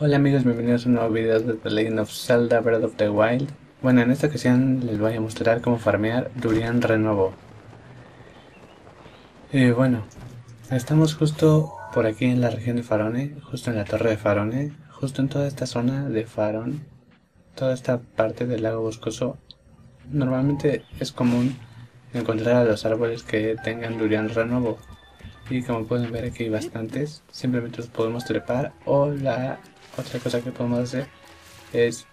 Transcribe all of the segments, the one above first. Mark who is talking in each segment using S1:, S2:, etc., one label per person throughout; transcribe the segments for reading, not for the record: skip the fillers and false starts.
S1: Hola amigos, bienvenidos a un nuevo video de The Legend of Zelda Breath of the Wild. Bueno, en esta ocasión les voy a mostrar cómo farmear Durian Renovo. Bueno, estamos justo por aquí en la región de Farone, justo en la torre de Farone, justo en toda esta zona de Faron, toda esta parte del lago boscoso. Normalmente es común encontrar a los árboles que tengan Durian Renovo. Y como pueden ver aquí hay bastantes, simplemente los podemos trepar o la otra cosa que podemos hacer es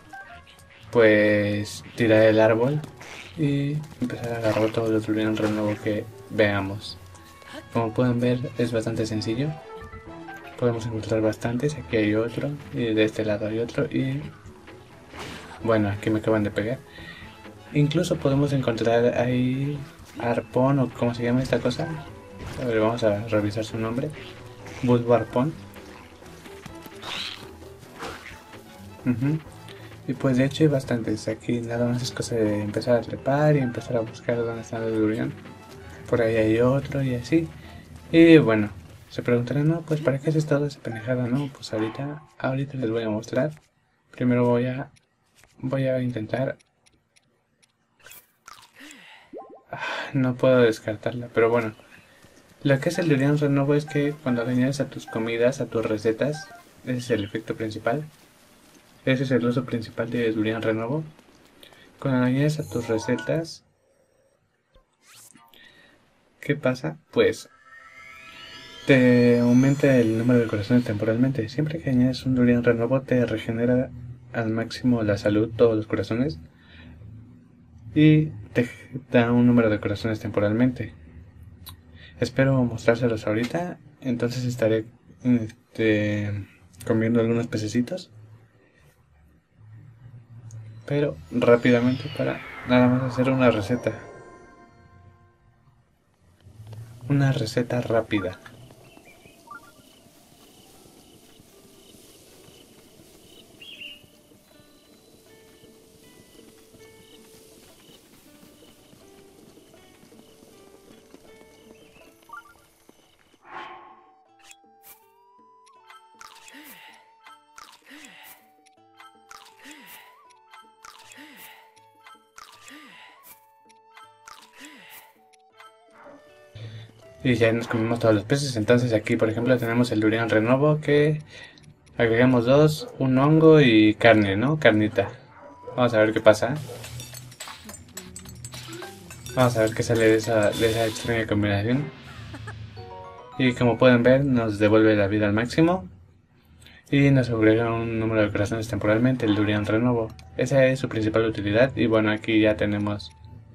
S1: pues tirar el árbol y empezar a agarrar todos los Durian Renovo que veamos. Como pueden ver es bastante sencillo, podemos encontrar bastantes, aquí hay otro y de este lado hay otro y bueno, aquí me acaban de pegar. Incluso podemos encontrar ahí arpón o como se llama esta cosa. A ver, vamos a revisar su nombre. Bulbo arpón. Y pues de hecho hay bastantes. Aquí nada más es cosa de empezar a trepar y empezar a buscar dónde están los Durian. Por ahí hay otro y así. Y bueno, se preguntarán, no, pues ¿para qué haces toda esa pendejada? No, pues ahorita les voy a mostrar. Primero voy a intentar. No puedo descartarla, pero bueno. Lo que es el Durian Renovo es que cuando le añades a tus comidas, a tus recetas, ese es el efecto principal. Ese es el uso principal de Durian Renovo. Cuando lo añades a tus recetas, ¿qué pasa? Pues te aumenta el número de corazones temporalmente. Siempre que añades un Durian Renovo te regenera al máximo la salud, todos los corazones, y te da un número de corazones temporalmente. Espero mostrárselos ahorita, entonces estaré comiendo algunos pececitos. Pero rápidamente para nada más hacer una receta. Una receta rápida. Y ya nos comimos todos los peces. Entonces aquí por ejemplo tenemos el Durian Renovo que agregamos dos, un hongo y carne, ¿no? Carnita. Vamos a ver qué pasa. Vamos a ver qué sale de esa extraña combinación. Y como pueden ver nos devuelve la vida al máximo. Y nos agrega un número de corazones temporalmente, el Durian Renovo. Esa es su principal utilidad. Y bueno, aquí ya tenemos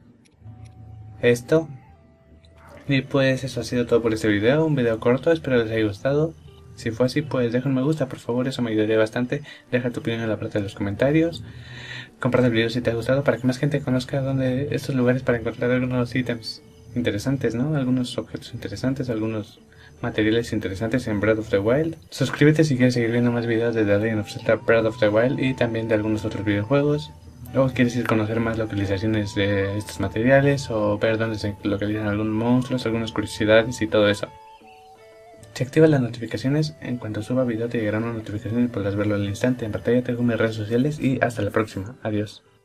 S1: esto. Y pues eso ha sido todo por este video, un video corto, espero les haya gustado. Si fue así, pues deja un me gusta, por favor, eso me ayudaría bastante. Deja tu opinión en la parte de los comentarios. Comparte el video si te ha gustado para que más gente conozca dónde estos lugares para encontrar algunos ítems interesantes, ¿no? Algunos objetos interesantes, algunos materiales interesantes en Breath of the Wild. Suscríbete si quieres seguir viendo más videos de The Legend of Zelda Breath of the Wild y también de algunos otros videojuegos. O quieres ir a conocer más localizaciones de estos materiales o ver dónde se localizan algunos monstruos, algunas curiosidades y todo eso. Si activas las notificaciones, en cuanto suba video te llegará una notificación y podrás verlo al instante. En pantalla tengo mis redes sociales y hasta la próxima. Adiós.